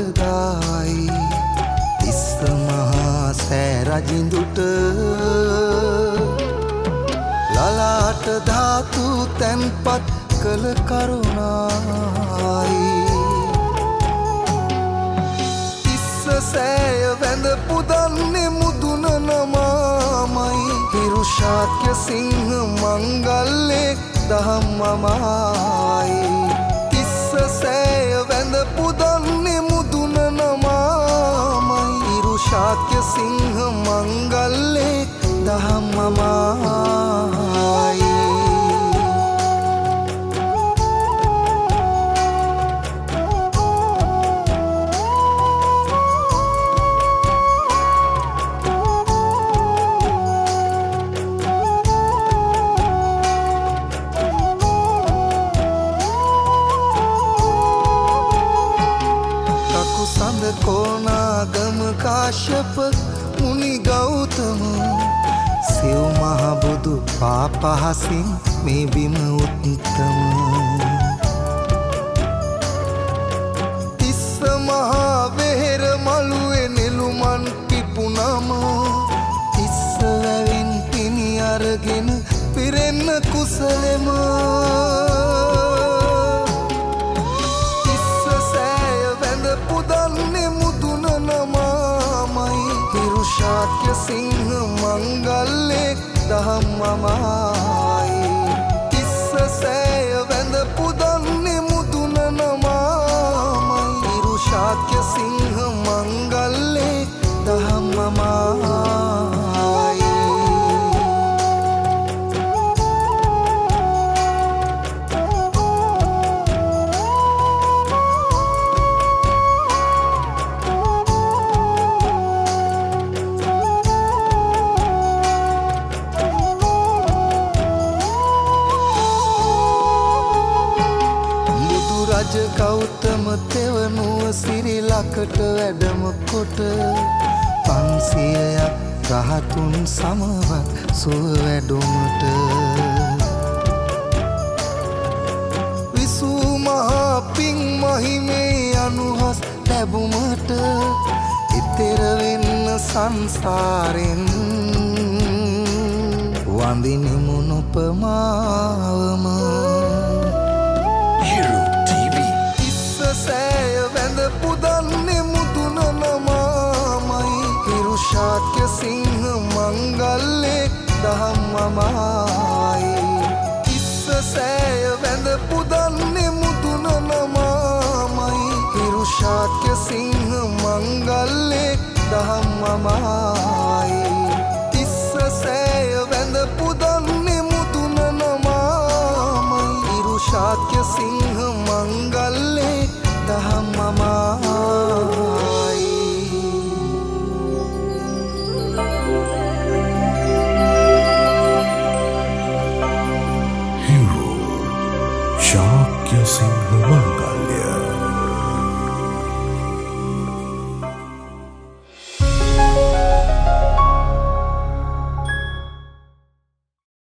දායි තිස්ස මහා සෑ රජින්දුට ලලාට ධාතු තැන්පත් කළ කරුණායි තිස්ස සෑය වැඳ පුදන්නේ මුදුන නමාමයි හිරුෂාක්‍ය සිංහ මංගල්ලේ දහම්මමයි තිස්ස සෑය වැඳ පුදන්නේ මුදුන නමාමයි හිරුෂාක්‍ය සිංහ මංගල්ලේ දහම්මමයි कोनागम काश्यप मुनि गौतम शिव महाबुदु पापहासिं में बिम उत्तम तिस्स महावेर मलुए निलुमन पिपुनम तिस्स වැවෙන් පිණි අරගෙන පිරෙන්න කුසලෙම හිරුෂාක්‍ය සිංහ මංගල්ලේ දහම්මමයි තිස්ස සෑය වැඳ පුදන්නේ මුදුන නමාමයි හිරුෂාක්‍ය සිංහ මංගල්ලේ දහම්මමයි රජ ගෞතම තෙවනුව සිරිලකට වැඩම කොට 500ක් රහතුන් සමවත් සුව වැඩුමට විසූ මහා පිං මහිමේ අනුහස් ලැබුමට ඉතෙර වෙන්න සංසාරෙන් වඳිනෙමු නොපමාවම සෑය වැඳ පුදන්නේ මුදුන නමාමයි හිරුෂාක්‍ය සිංහ මංගල්ලේ දහම්මමයි තිස්ස සෑය වැඳ පුදන්නේ මුදුන නමාමයි හිරුෂාක්‍ය සිංහ මංගල්ලේ දහම්මමයි තිස්ස සෑය වැඳ පුදන්නේ මුදුන නමාමයි හිරුෂාක්‍ය සිංහ